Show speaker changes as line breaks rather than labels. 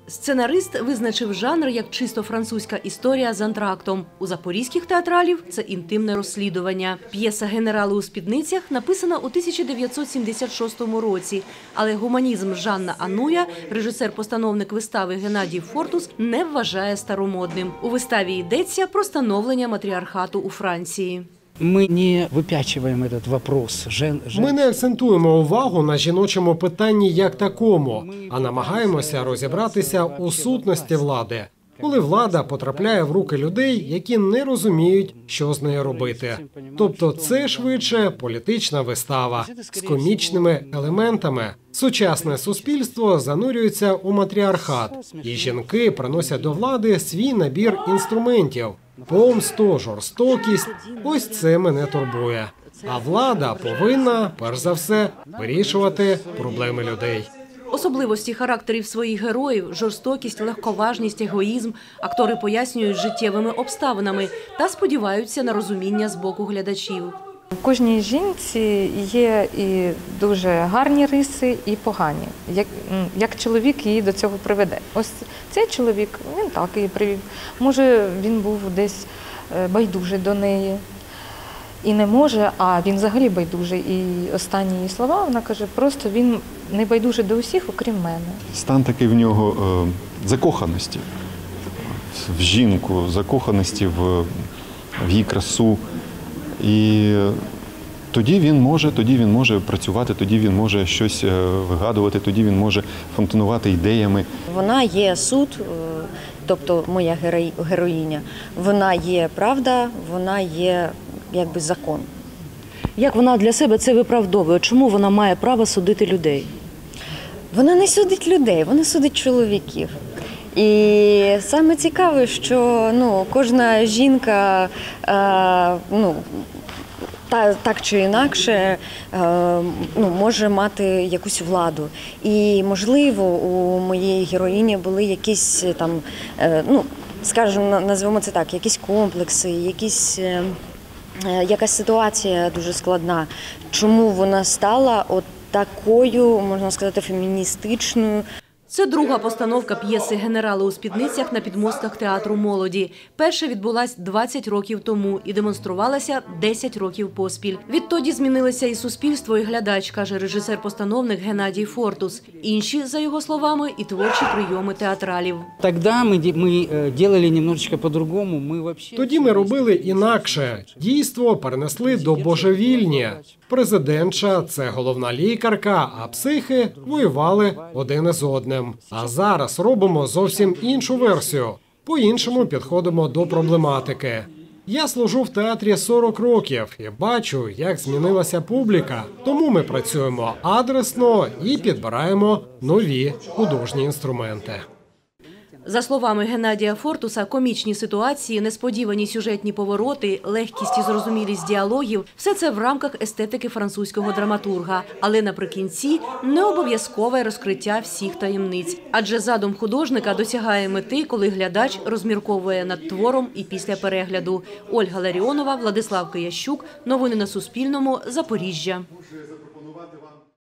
Сценарист визначив жанр як чисто французька історія з антрактом. У запорізьких театралів – це інтимне розслідування. П'єса «Генерали у спідницях» написана у 1976 році, але гуманізм Жанна Ануя, режисер-постановник вистави Геннадій Фортус, не вважає старомодним. У виставі йдеться про становлення матріархату у Франції.
Ми не випячуємо цей вопрос.
Ми не акцентуємо увагу на жіночому питанні як такому, а намагаємося розібратися у сутності влади, коли влада потрапляє в руки людей, які не розуміють, що з нею робити. Тобто це швидше політична вистава з комічними елементами. Сучасне суспільство занурюється у матріархат, і жінки приносять до влади свій набір інструментів. Помсту, жорстокість – ось це мене турбує. А влада повинна, перш за все, вирішувати проблеми людей.
Особливості характерів своїх героїв – жорстокість, легковажність, егоїзм – актори пояснюють життєвими обставинами та сподіваються на розуміння з боку глядачів.
У кожній жінці є і дуже гарні риси, і погані. Як чоловік її до цього приведе. Ось цей чоловік, він так її привів. Може, він був десь байдужий до неї. І не може, а він взагалі байдужий. І останні її слова, вона каже, просто він не байдужий до усіх, окрім мене.
Стан такий в нього закоханості в жінку, закоханості в її красу. І тоді він може працювати, тоді він може щось вигадувати, тоді він може фонтанувати ідеями.
Вона є суд, тобто моя героїня, вона є правда, вона є якби закон.
Як вона для себе це виправдовує? Чому вона має право судити людей?
Вона не судить людей, вона судить чоловіків. І саме цікаве, що кожна жінка так чи інакше може мати якусь владу. І, можливо, у моєї героїні були якісь там, скажімо, назвемо це так, якісь комплекси, якась ситуація дуже складна. Чому вона стала от такою, можна сказати, феміністичною?
Це друга постановка п'єси «Генерали у спідницях» на підмостках театру молоді. Перша відбулась 20 років тому і демонструвалася 10 років поспіль. Відтоді змінилося і суспільство, і глядач, каже режисер-постановник Геннадій Фортус. Інші, за його словами, і творчі прийоми театралів.
Тоді ми робили інакше. Дійство перенесли до божевільня. Президентша – це головна лікарка, а психи воювали один із одним. А зараз робимо зовсім іншу версію. По-іншому підходимо до проблематики. Я служу в театрі 40 років і бачу, як змінилася публіка. Тому ми працюємо адресно і підбираємо нові художні інструменти.
За словами Геннадія Фортуса, комічні ситуації, несподівані сюжетні повороти, легкість і зрозумілість діалогів – все це в рамках естетики французького драматурга. Але наприкінці не обов'язкове розкриття всіх таємниць. Адже задум художника досягає мети, коли глядач розмірковує над твором і після перегляду. Ольга Ларіонова, Владислав Киящук. Новини на Суспільному. Запоріжжя.